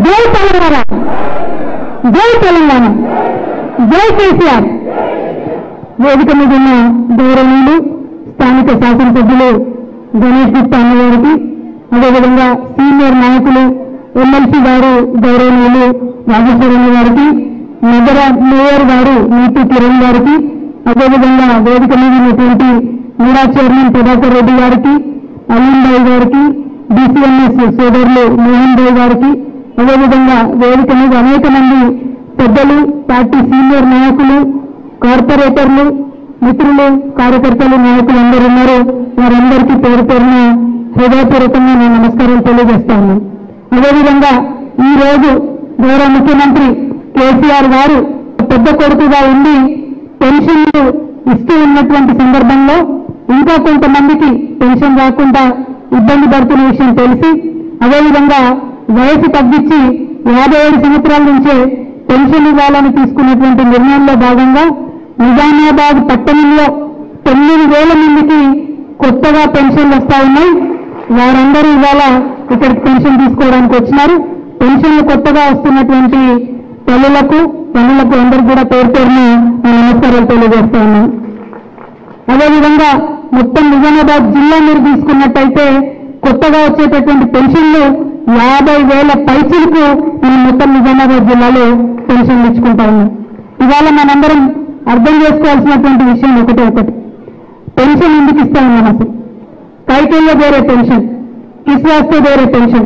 జై తెలంగాణ, జై తెలంగాణ, జై కేసీఆర్. వేదిక మీద ఉన్న గౌరవనీయులు స్థానిక శాసనసభ్యులు గణేష్ గుప్తా అన్నగారికి, అదేవిధంగా సీనియర్ నాయకులు ఎమ్మెల్సీ గారు గౌరవనీయులు రాజేశ్వరన్న గారికి, నగర మేయర్ గారు నీతి కిరణ్ గారికి, అదేవిధంగా వేదిక మీద ఉన్నటువంటి మీరా చైర్మన్ ప్రభాకర్ రెడ్డి గారికి, అలీం భాయ్ గారికి, డిసిఎంఎస్ సోదరులు మోహన్ భాయ్ గారికి, అదేవిధంగా వేదిక మీద అనేక మంది పెద్దలు, పార్టీ సీనియర్ నాయకులు, కార్పొరేటర్లు, మిత్రులు, కార్యకర్తలు, నాయకులు అందరూ ఉన్నారు. వారందరికీ పేరు పేరున హృదయపూర్వకంగా నేను నమస్కారాలు తెలియజేస్తా ఉన్నాను. అదేవిధంగా ఈ రోజు గౌరవ ముఖ్యమంత్రి కేసీఆర్ గారు పెద్ద కొడుకుగా ఉండి పెన్షన్లు ఇస్తూ ఉన్నటువంటి సందర్భంలో ఇంకా కొంతమందికి పెన్షన్ రాకుండా ఇబ్బంది పడుతున్న విషయం తెలిసి, అదేవిధంగా వయసు తగ్గించి 57 సంవత్సరాల నుంచే పెన్షన్ ఇవ్వాలని తీసుకున్నటువంటి నిర్ణయంలో భాగంగా నిజామాబాద్ పట్టణంలో 9,000 మందికి కొత్తగా పెన్షన్లు వస్తా ఉన్నాయి. వారందరూ ఇవాళ ఇక్కడికి పెన్షన్ తీసుకోవడానికి వచ్చినారు. పెన్షన్లు కొత్తగా వస్తున్నటువంటి తల్లులకు అందరూ కూడా పేరు పేరున నమస్కారాలు తెలియజేస్తా ఉన్నాను. అదేవిధంగా మొత్తం నిజామాబాద్ జిల్లా మీరు తీసుకున్నట్టయితే కొత్తగా వచ్చేటటువంటి పెన్షన్లు 50,000 పైసలకు మనం మొత్తం నిజామాబాద్ జిల్లాలో పెన్షన్లు ఇచ్చుకుంటా ఉన్నాం. ఇవాళ మనందరం అర్థం చేసుకోవాల్సినటువంటి విషయం ఒకటి, పెన్షన్ ఎందుకు ఇస్తా ఉన్నాం? అసలు కైకేల్లో వేరే పెన్షన్, किस वास्ते दे रहे पेंशन?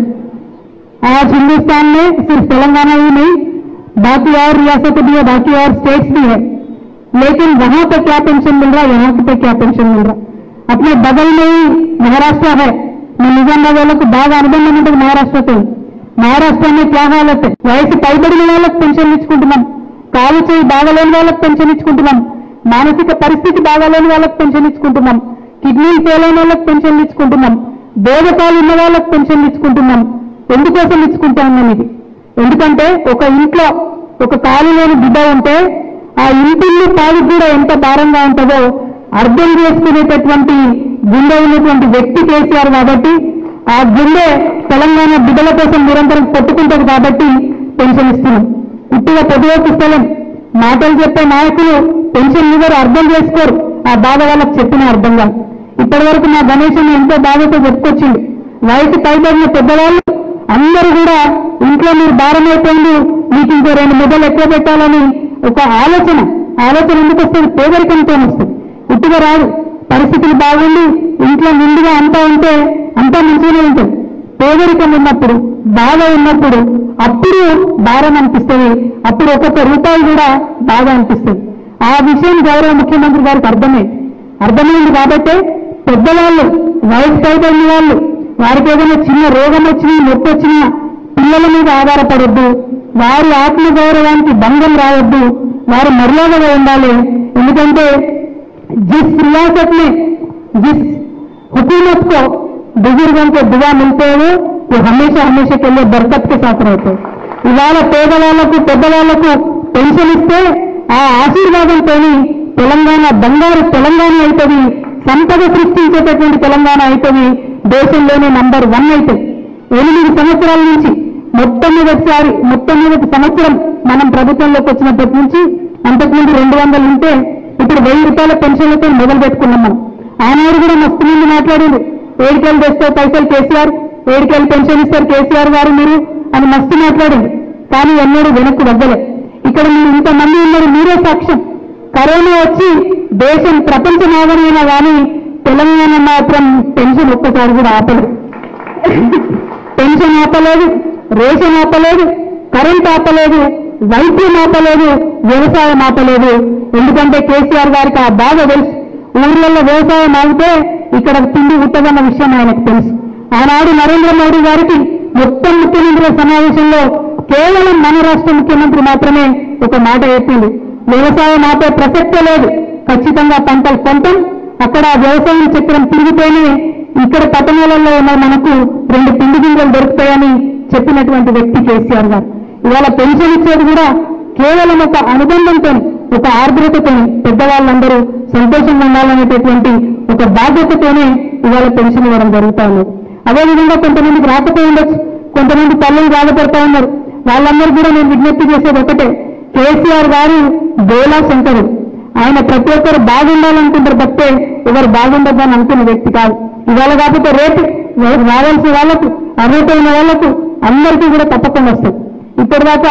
आज हिंदुस्तान में सिर्फ तेलंगाना ही नहीं, बाकी और रियासतें भी है, बाकी और स्टेट्स भी है, लेकिन वहां पे क्या पेंशन मिल रहा है, यहाँ पे क्या पेंशन मिल रहा है? अपने बगल में ही महाराष्ट्र है. मैं निजामाबाद वालों को बाग अनुबंधం ఉంటుంది మహారాష్ట్రతో. महाराष्ट्र में क्या हालत है? వయసు పైబడిన వాళ్ళకి పెన్షన్ ఇచ్చుకుంటున్నాం, కాలు చేయి బాగలేని వాళ్ళకి పెన్షన్ ఇచ్చుకుంటున్నాం, మానసిక పరిస్థితి బాగాలేని వాళ్ళకి పెన్షన్ ఇచ్చుకుంటున్నాం, కిడ్నీలు ఫెయిల్ అయిన వాళ్ళకి పెన్షన్ ఇచ్చుకుంటున్నాం, దేవతాలు ఉన్న వాళ్ళకి పెన్షన్ ఇచ్చుకుంటున్నాం. ఎందుకోసం ఇచ్చుకుంటా ఉన్నాం ఇది? ఎందుకంటే ఒక ఇంట్లో ఒక కాలు లేని బిడ్డ ఉంటే ఆ ఇంటిల్లు పాలకు కూడా ఎంత భారంగా ఉంటుందో అర్థం చేసుకునేటటువంటి గుండె ఉన్నటువంటి వ్యక్తి కేసీఆర్ కాబట్టి, ఆ గుండె తెలంగాణ బిడ్డల కోసం నిరంతరం కొట్టుకుంటుంది కాబట్టి పెన్షన్ ఇస్తున్నాం. ఇట్టుగా పొద్దులోకి ఇస్తలేం. మాటలు చెప్పే నాయకులు పెన్షన్ ఇవ్వరు, అర్థం చేసుకోరు. ఆ బాధ వాళ్ళకి చెప్పిన అర్థం కాదు. ఇప్పటి వరకు మా గణేశం ఎంతో బాధతో చెప్పుకొచ్చింది. వయసు పైబడిన పెద్దవాళ్ళు అందరూ కూడా ఇంట్లో మీరు భారం అయిపోయింది, మీకు ఇంకో 2 ముద్దలు ఎక్కువ పెట్టాలని ఒక ఆలోచన ఎందుకు వస్తుంది? పేదరికంతో వస్తుంది, ఇట్టుగా రాదు. పరిస్థితులు బాగుండి ఇంట్లో నిండుగా అంతా ఉంటే అంతా మంచిగానే ఉంటుంది. పేదరికం ఉన్నప్పుడు, బాధ ఉన్నప్పుడు అప్పుడు భారం అనిపిస్తుంది, అప్పుడు ఒక్కొక్క రూపాయి కూడా బాధ అనిపిస్తుంది. ఆ విషయం గౌరవ ముఖ్యమంత్రి గారికి అర్థమైంది కాబట్టి పెద్దవాళ్ళు, వయసు పైబడిన వాళ్ళు, వారికి ఏదైనా చిన్న రోగం వచ్చినా, నొప్పి వచ్చినా పిల్లల మీద ఆధారపడొద్దు, వారి ఆత్మగౌరవానికి భంగం రావద్దు, వారు మర్యాదగా ఉండాలి. ఎందుకంటే जिस रियासत में जिस हुकूमत को बुजुर्गों को दुआ मिलते हैं वो हमेशा के लिए बरकत के साथ रहते हैं. ఇవాళ పేదవాళ్లకు పెద్దవాళ్లకు పెన్షన్ ఇస్తే ఆ ఆశీర్వాదంతో తెలంగాణ బంగారు తెలంగాణ అవుతుంది, సంపద సృష్టించేటటువంటి తెలంగాణ అవుతుంది, దేశంలోనే నంబర్ 1 అవుతుంది. 8 సంవత్సరాల నుంచి మొట్టమొదటి సంవత్సరం మనం ప్రభుత్వంలోకి వచ్చినప్పటి నుంచి అంతకుముందు 200 ఉంటే ఇప్పుడు 1000 రూపాయల పెన్షన్లతో మొదలు పెట్టుకున్నాం మనం. ఆనాడు కూడా మస్తు మంది మాట్లాడారు, ఏడికెళ్ళి తెస్తే పైసలు కేసీఆర్, ఏడికెళ్ళి పెన్షన్ ఇస్తారు కేసీఆర్ గారు మీరు అని మస్తు మాట్లాడింది. కానీ ఎన్నడూ వెనక్కు వద్దలే. ఇక్కడ మీరు ఇంతమంది ఉన్నారు, మీరే సాక్ష్యం. కరోనా వచ్చి దేశం ప్రపంచం ఆగమైనా కానీ తెలంగాణ మాత్రం పెన్షన్ ఒక్కసారి కూడా ఆపలేదు. పెన్షన్ ఆపలేదు, రేషన్ ఆపలేదు, కరెంట్ ఆపలేదు, వైద్యం ఆపలేదు, వ్యవసాయం ఆపలేదు. ఎందుకంటే కేసీఆర్ గారికి ఆ బాధ తెలుసు. ఊర్లలో వ్యవసాయం ఆగితే ఇక్కడ తిండి ఉట్టదన్న విషయం ఆయనకు తెలుసు. ఆనాడు నరేంద్ర మోడీ గారికి మొత్తం ముఖ్యమంత్రుల సమావేశంలో కేవలం మన రాష్ట్ర ముఖ్యమంత్రి మాత్రమే ఒక మాట చెప్పింది, వ్యవసాయం ఆపే ప్రసక్తే లేదు, ఖచ్చితంగా పంటలు కొంటాం, అక్కడ వ్యవసాయం చక్రం తిరిగితేనే ఇక్కడ పట్టణాలలో ఉన్న మనకు 2 పిండి గింజలు దొరుకుతాయని చెప్పినటువంటి వ్యక్తి కేసీఆర్ గారు. ఇవాళ పెన్షన్ ఇచ్చేది కూడా కేవలం ఒక అనుబంధంతో, ఒక ఆర్ద్రతతో, పెద్దవాళ్ళందరూ సంతోషంగా ఉండాలనేటటువంటి ఒక బాధ్యతతోనే ఇవాళ పెన్షన్ ఇవ్వడం జరుగుతా ఉన్నది. అదేవిధంగా కొంతమందికి రాకపోయి ఉండొచ్చు, కొంతమంది తల్లులు బాధపడతా ఉన్నారు. వాళ్ళందరూ కూడా నేను విజ్ఞప్తి చేసేది ఒకటే, కేసీఆర్ గారు బోలా శంకరు. ఆయన ప్రతి ఒక్కరు బాగుండాలనుకుంటారు తప్పే ఎవరు బాగుండద్దని అనుకున్న వ్యక్తి కాదు. ఇవాళ కాకపోతే రేపు రావాల్సిన వాళ్ళకు, అర్హతైన వాళ్ళకు అందరికీ కూడా తప్పకుండా వస్తుంది. ఇప్పటిదాకా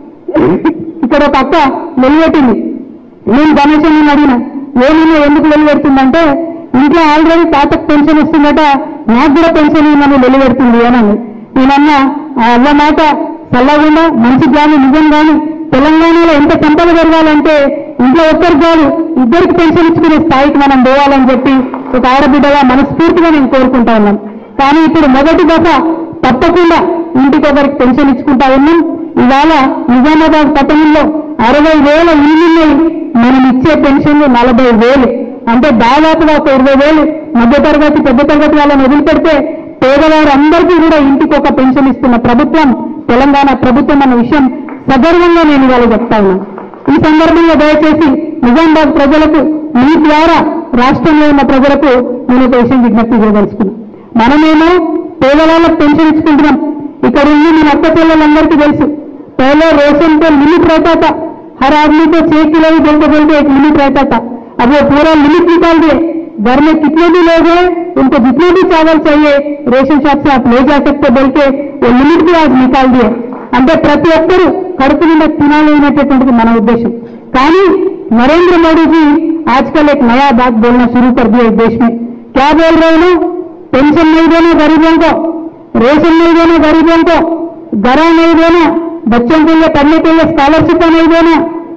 ఇక్కడ ఒక అక్క వెలువెట్టింది. నేను గణేశన్ అడిగిన, ఏమైనా ఎందుకు వెలువెడుతుందంటే ఇంట్లో ఆల్రెడీ తాతకు పెన్షన్ వస్తుందట, నాకు కూడా పెన్షన్ ఇవ్వమని వెలువెడుతుంది అని. నేనన్నా ఆ అవ్వ మాట చల్లకుండా మంచి కానీ నిజం కానీ తెలంగాణలో ఎంత సంపద పెరగాలంటే ఇంట్లో ఒక్కరికి కాదు ఇద్దరికి పెన్షన్ ఇచ్చుకునే స్థాయికి మనం పోవాలని చెప్పి ఒక ఆడబిడ్డగా మనస్ఫూర్తిగా నేను కోరుకుంటా ఉన్నాను. కానీ ఇప్పుడు మొదటి దశ తప్పకుండా ఇంటికి ఒకరికి పెన్షన్ ఇచ్చుకుంటా ఉన్నాం. ఇవాళ నిజామాబాద్ పట్టణంలో 60,000 ఇల్లున్నాయి. మనం ఇచ్చే పెన్షన్లు 40,000. అంటే దాదాపుగా ఒక 20,000 మధ్యతరగతి పెద్ద తరగతి వాళ్ళని వదిలిపెడితే పేదవారు అందరికీ కూడా ఇంటికి ఒక పెన్షన్ ఇస్తున్న ప్రభుత్వం తెలంగాణ ప్రభుత్వం అన్న విషయం సగర్వంగా నేను ఇవాళ చెప్తా ఉన్నాను. ఈ సందర్భంగా దయచేసి నిజామాబాద్ ప్రజలకు, మీ ద్వారా రాష్ట్రంలో ఉన్న ప్రజలకు నేను ఒక విషయం విజ్ఞప్తి చేయదలుచుకున్నాను. మనమేమో పేదవాళ్ళకు పెన్షన్ ఇచ్చుకుంటున్నాం. ఇక్కడ ఉంది మన అక్క చెల్లెలందరికీ తెలుసు, पहले रेशन पे लिमिट रहता था, हर आदमी को 6 किलो ही बोलते बोलते एक लिमिट रहता था. अब वो पूरा लिमिट निकाल दिए. घर में कितने भी लोग हैं उनको जितने भी चावल चाहिए रेशन शॉप से आप ले जा सकते बोल के वो लिमिट भी आज निकाल दिए. అంటే ప్రతి ఒక్కరూ కడుపు నిండా తినాలి అనేటటువంటిది మన ఉద్దేశం. కానీ नरेंद्र मोदी जी आजकल एक नया बात बोलना शुरू कर दिया इस देश में. क्या बोल रहे हैं? पेंशन नहीं देना गरीबों को, रेशन नहीं देना गरीबों को, घरा नहीं देना, बच्चों के लिए पढ़ने के लिए स्कॉलरशिप नहीं देना,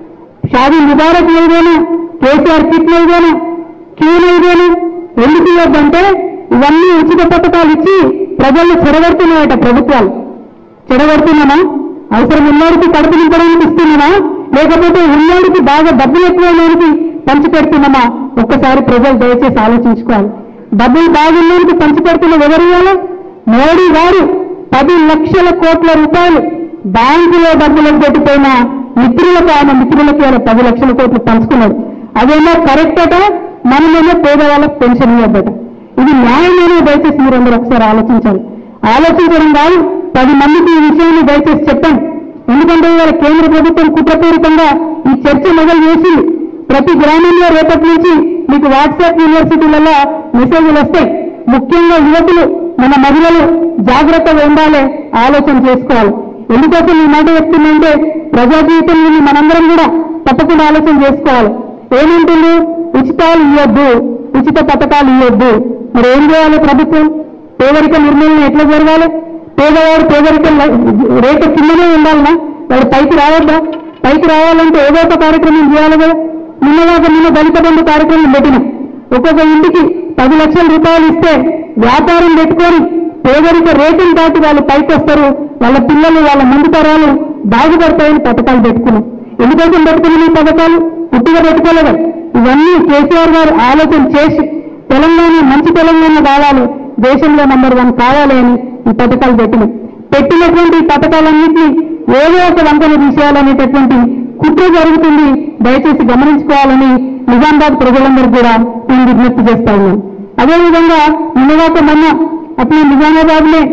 शादी मुबारक नहीं देना, केसीआर किट नहीं देना. क्यों नहीं देना? ఎందుకు ఇవ్వద్దంటే ఇవన్నీ ఉచిత పథకాలు ఇచ్చి ప్రజలను చెడగొడుతున్నాయట ప్రభుత్వాలు. చెడగొడుతున్నామా? అవసరం ఉన్నోడికి కడుపు నింపడానికి ఇస్తున్నామా, లేకపోతే ఉన్నోడికి బాగా డబ్బులు ఎక్కువైనోడికి పంచిపెడుతున్నామా? ఒక్కసారి ప్రజలు దయచేసి ఆలోచించుకోవాలి. డబ్బులు బాగున్నోడికి పంచిపెడుతున్నది ఎవరు ఇవ్వాలి? మోడీ గారు 10 లక్షల కోట్ల రూపాయలు బ్యాంకులో డబ్బులకు పెట్టిపోయిన మిత్రులకు, ఆయన మిత్రులకి ఆయన 10 లక్షల కోట్లు పంచుకున్నాడు. అదేమో కరెక్ట్ అట, మనమేమో పేదవాళ్ళకు పెన్షన్ ఇవ్వద్దట. ఇది న్యాయమేనో దయచేసి మీరందరూ ఒకసారి ఆలోచించాలి. ఆలోచించడం కాదు, 10 మందికి ఈ విషయాన్ని దయచేసి చెప్పండి. ఎందుకంటే ఇవాళ కేంద్ర ప్రభుత్వం కుట్రపూరితంగా ఈ చర్చ మొదలు చేసి ప్రతి గ్రామంలో రేపటి నుంచి మీకు వాట్సాప్ యూనివర్సిటీలలో మెసేజ్లు వస్తాయి. ముఖ్యంగా యువకులు, మన మహిళలు జాగ్రత్తగా ఉండాలి, ఆలోచన చేసుకోవాలి. ఎందుకోసం ఈ మాట చెప్తుందంటే ప్రజా జీవితంలో మనందరం కూడా తప్పకుండా ఆలోచన చేసుకోవాలి. ఏమంటుంది? ఉచితాలు ఇవ్వద్దు, ఉచిత పథకాలు ఇవ్వద్దు. మరి ఏం చేయాలి ప్రభుత్వం? పేదరిక నిర్మూలన ఎట్లా జరగాలి? పేదవాడు పేదరికం రేటు కిందనే ఉండాలన్నా, వాడు పైకి రావద్దా? పైకి రావాలంటే ఏదో ఒక కార్యక్రమం చేయాలి కదా. నిన్న దళిత బంధు కార్యక్రమం పెట్టినాం. ఒక్కొక్క ఇంటికి 10 లక్షల రూపాయలు ఇస్తే వ్యాపారం పెట్టుకొని పేదరిక రేటును దాటి వాళ్ళు పైకి వస్తారు, వాళ్ళ పిల్లలు, వాళ్ళ ముందు తరాలు బాగుపడతాయని పథకాలు పెట్టుకున్నాం. ఎందుకోసం పెట్టుకున్నాం ఈ పథకాలు? పుట్టిగా పెట్టుకోలేదు. ఇవన్నీ కేసీఆర్ గారు ఆలోచన చేసి తెలంగాణ మంచి తెలంగాణ కావాలి, దేశంలో నంబర్ 1 కావాలి అని ఈ పథకాలు పెట్టినాం. పెట్టినటువంటి ఈ పథకాలన్నింటినీ ఏదో ఒక వంతన తీసేయాలనేటటువంటి కుట్ర జరుగుతుంది. దయచేసి గమనించుకోవాలని నిజామాబాద్ ప్రజలందరూ కూడా నేను విజ్ఞప్తి చేస్తా ఉన్నాను. అదేవిధంగా నిన్నగాక మొన్న अपने निजामाबाद में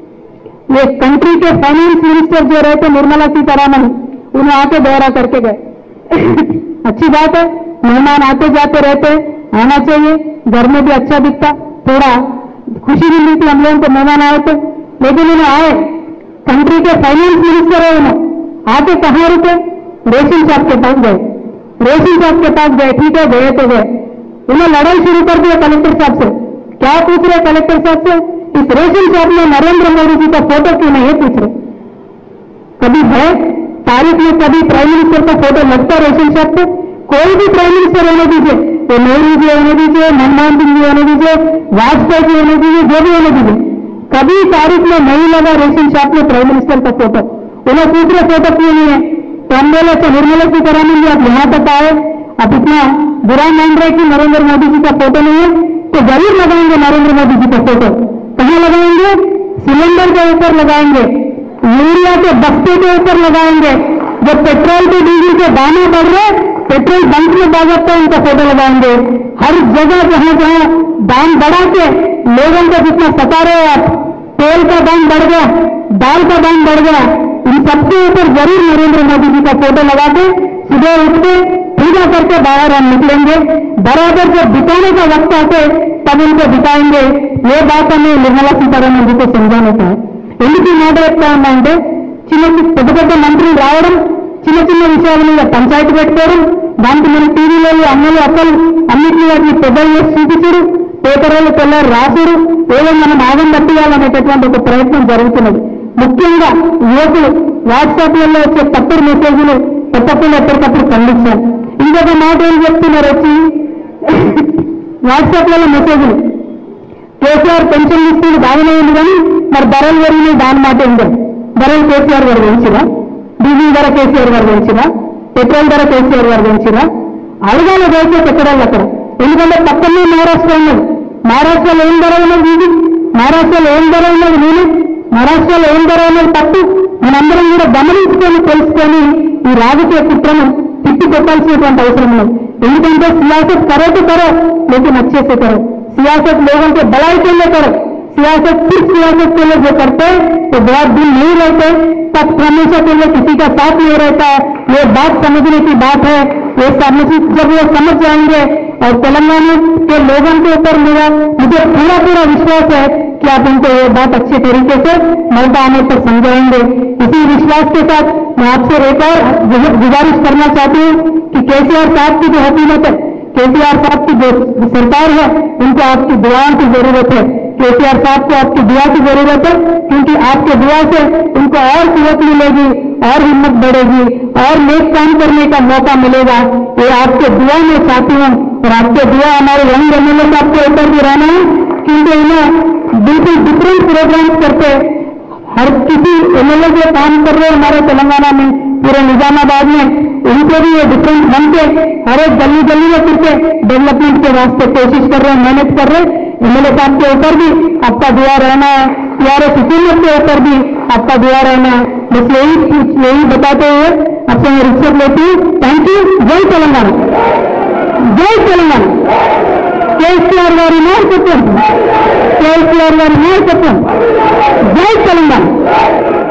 ये कंट्री के फाइनेंस मिनिस्टर जो रहे थे निर्मला सीतारामन, उन्हें आके दौरा करके गए. अच्छी बात है, मेहमान आते जाते रहते, आना चाहिए. घर में भी अच्छा दिखता, थोड़ा खुशी भी मिलती हम लोगों को मेहमान आए थे. लेकिन उन्हें आए, कंट्री के फाइनेंस मिनिस्टर है, उन्हें आके कहाँ रुके? रेशन शॉप के पास गए. रेशन शॉप के पास गए, ठीक है, गए तो गए. उन्हें लड़ाई शुरू कर दिया कलेक्टर साहब से. क्या पूछ रहे कलेक्टर साहब से? इस रेशन शॉप में नरेंद्र मोदी जी का फोटो क्यों नहीं है? पूछ रहे. कभी है तारीख में कभी प्राइम मिनिस्टर का फोटो लगता रेशन शॉप पे? कोई भी प्राइम मिनिस्टर होने दीजिए, तो नेहरू जी होने दीजिए, मनमोहन सिंह जी होने दीजिए, वाजपेयी जी होने दीजिए, जो भी होने दीजिए, कभी तारीख में नहीं लगा रेशन शॉप में प्राइम मिनिस्टर का फोटो. उन्हें पूछ रहे फोटो क्यों नहीं है? तो हम बोले तो निर्मला सीतारामन जी आप यहाँ तक आए, आप इतना बुरा मान रहे कि नरेंद्र मोदी जी का फोटो नहीं है, तो जरूर लगाएंगे नरेंद्र मोदी जी का फोटो. कहाँ लगाएंगे? सिलेंडर के ऊपर लगाएंगे, यूरिया के बस्ते के ऊपर लगाएंगे. जब पेट्रोल के डीजल के दाम बढ़ रहे, पेट्रोल बंक में बागत है, उनका फोटो लगाएंगे. हर जगह जहां जहां दाम बढ़ा के लोगों को जितना सता रहे आप, तेल का दाम बढ़ गया, दाल का दाम बढ़ गया, इन सबके ऊपर जरूर नरेंद्र मोदी जी का फोटो लगा के सुबह उठ के पूजा करके बाहर हम निकलेंगे। बराबर जब बिताने का वक्त आते तब उनको बिताएंगे। ये बात हमें निर्मला सीतारामन जी को समझाने का है। ఎందుకు ఈ మాట చెప్తా ఉన్నా అంటే పెద్ద పెద్ద మంత్రులు రావడం, చిన్న చిన్న విషయాల మీద పంచాయతీ పెట్టుకోవడం, దానికి మన టీవీలో అమ్మలు అక్కలు అన్నింటినీ వాటిని పెద్దలు చేసి చూపించరు, పేపర్లు తెల్లారు రాసుడు, ఏదో మనం ఆగం పట్టియాలనేటటువంటి ఒక ప్రయత్నం జరుగుతున్నది. ముఖ్యంగా యువకులు వాట్సాప్లలో వచ్చే తప్పుడు మెసేజ్లు ఎప్పటికప్పుడు ఎప్పటికప్పుడు ఖండించారు. ఇంకొక మాట ఏం చెప్తున్నారు వచ్చి వాట్సాప్లలో మెసేజ్లు కేసీఆర్ పెన్షన్ ఇస్తుంది బాగానే ఉంది కానీ మరి ధరలు పెరిగినాయి దాని మాట ఏంటో. ధరలు కేసీఆర్ గారు పెంచినా, డీజిల్ ధర కేసీఆర్ గారు పెంచినా, పెట్రోల్ ధర కేసీఆర్ గారు పెంచినా, అడగాలి వేసే పెట్టడాలు అక్కడ. ఎందుకంటే పక్కనే మహారాష్ట్ర ఉన్నది. మహారాష్ట్రలో ఏం ధర ఉన్నది డీజిల్, మహారాష్ట్రలో ఏం ధర ఉన్నది నేను, మహారాష్ట్రలో ఏం ధర ఉన్నది తప్పు మనందరం కూడా గమనించుకొని తెలుసుకొని ఈ రాజకీయ కుట్రను తిప్పి కొట్టాల్సినటువంటి అవసరం ఉన్నది. ఎందుకంటే సియాసత్ కరో తో కరో లేकिन अच्छे से करो। सियासत लोगों के भलाई के लिए करो। सियासत सिर्फ सियासत के लिए जो करते तो बहुत दिन नहीं रहते, तब हमेशा के लिए किसी का साथ नहीं रहता। ये बात समझने की बात है। ये जब वो समझ जाएंगे और तेलंगाना के लोगों के ऊपर मुझे पूरा पूरा विश्वास है कि आप उनको ये बात अच्छे तरीके से मौका आने पर समझाएंगे। इसी विश्वास के साथ मैं आपसे एक और गुजारिश करना चाहती हूँ कि केसीआर साहब की जो हुकूमत है, केसीआर साहब की जो सरकार है, उनको आपकी दुआओं की जरूरत है। केसीआर साहब को आपकी दुआ की जरूरत है, क्योंकि आपके दुआ से उनको और कुव्वत मिलेगी, और हिम्मत बढ़ेगी, और नेक काम करने का मौका मिलेगा। ये आपके दुआ में चाहती हूँ और आपके दुआ हमारे यंग एमएलए साहब के ऊपर भी रहना है, क्योंकि इन्हें बिल्कुल डिफरेंट प्रोग्राम्स करते हर किसी एमएलए जो काम कर रहे हैं हमारे तेलंगाना में, पूरे निजामाबाद में, उनको भी ये डिफरेंट बन के हर एक गली गली में फिर के डेवलपमेंट के वास्ते कोशिश कर रहे हैं, मेहनत कर रहे हैं। एमएलए साहब के ऊपर भी आपका दुआ रहना है, टीआरएस हुकूमत के ऊपर भी आपका दुआ रहना है। बस यही बताते हुए आपसे मैं रिक्शत लेती हूँ। Thank you. जय तेलंगाना, जय तेलंगाना। केसीआर गारी नायकत्వం, केसीआर गारी नायकत्వం। जय तेलंगाना।